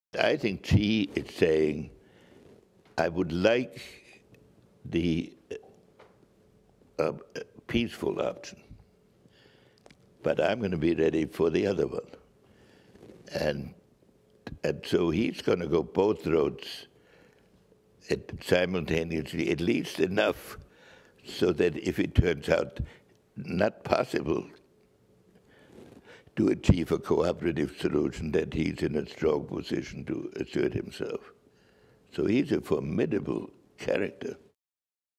I think Xi is saying, I would like the peaceful option, but I'm going to be ready for the other one. And so he's going to go both roads simultaneously, at least enough so that if it turns out not possible to achieve a cooperative solution, that he's in a strong position to assert himself. So he's a formidable character.